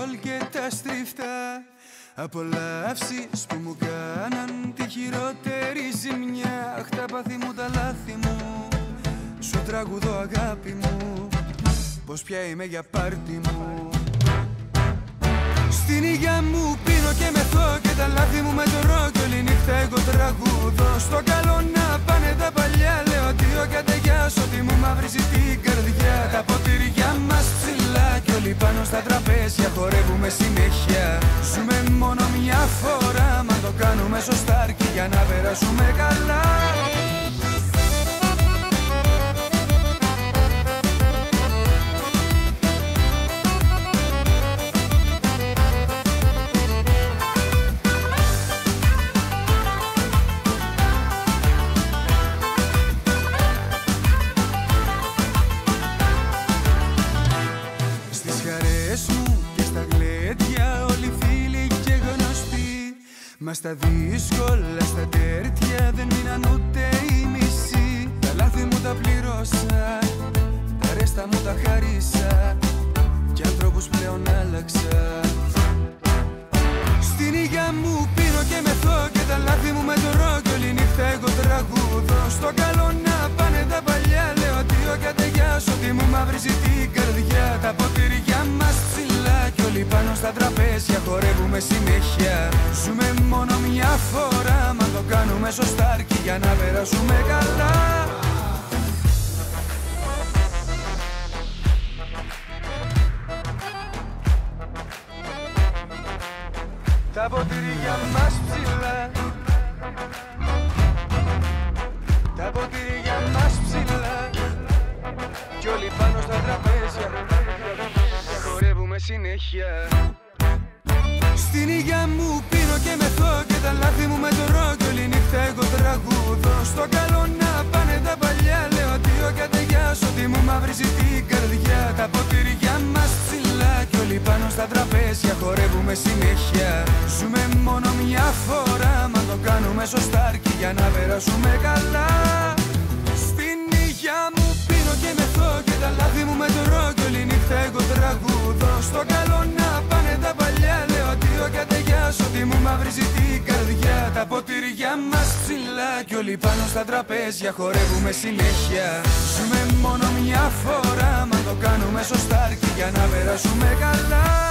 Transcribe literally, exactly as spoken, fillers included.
αλκοόλ και τα στριφτά, απολαύσεις που μου κάναν τη χειρότερη ζημιά. Αχ, τα πάθη μου, τα λάθη μου, σου τραγουδώ αγάπη μου, πως πια είμαι για πάρτι μου. Στην υγειά μου πίνω και μεθώ και τα λάθη μου μετρώ κι όλη νύχτα εγώ τραγουδώ. Στο καλό να πάνε τα παλιά, λέω αντίο κι αντεγιάς, ότι μου μαυρίζει την καρδιά. Τα ποτήρια μας ψηλά κι όλοι πάνω στα τραπέζια χορεύουμε συνέχεια. Ζούμε μόνο μια φορά, μα το κάνουμε σωστά αρκεί για να περάσουμε καλά. Μα στα δύσκολα, στα τέρτια δεν μείναν ούτε οι μισοί. Τα λάθη μου τα πλήρωσα, τα ρέστα μου τα χαρίσα κι ανθρώπους πλέον άλλαξα. Στην υγειά μου πίνω και μεθώ και τα λάθη μου μετρώ κι όλη νύχτα εγώ τραγουδώ. Στο καλό να πάνε τα παλιά, λέω αντίο κι αντεγιάς, ότι μου μαυρίζει την καρδιά. Τα ποτήρια μας ψηλά κι όλοι πάνω στα τραπέζια χορεύουμε συνέχεια. Ζούμε μόνο μια φορά, μα το κάνουμε σωστά αρκεί για να περάσουμε καλά. Τα ποτήρια μας ψηλά, τα ποτήρια μας ψηλά κι όλοι πάνω στα τραπέζια χορεύουμε συνέχεια. Στην υγειά μου πίνω και μεθώ και τα λάθη μου μετρώ κι όλη νύχτα εγώ τραγουδώ. Στο καλό να πάνε τα παλιά, λέω αντίο κι αντεγιάς, ότι μου μαυρίζει την καρδιά. Τα ποτήρια μας ψηλά κι όλοι πάνω στα τραπέζια χορεύουμε συνέχεια. Ζούμε μόνο μια φορά, μα το κάνουμε σωστά αρκεί για να περάσουμε καλά. Στην υγειά μου πίνω και μεθώ και τα λάθη μου μετρώ κι όλη νύχτα εγώ τραγουδώ. Στο καλό να πάνε τα παλιά, λέω αντίο κι αντεγιάς, ότι μου μαυρίζει την καρδιά. Τα ποτήρια μας ψηλά κι όλοι πάνω στα τραπέζια χορεύουμε συνέχεια. Ζούμε μόνο μια φορά, μα το κάνουμε σωστά αρκεί για να περάσουμε καλά.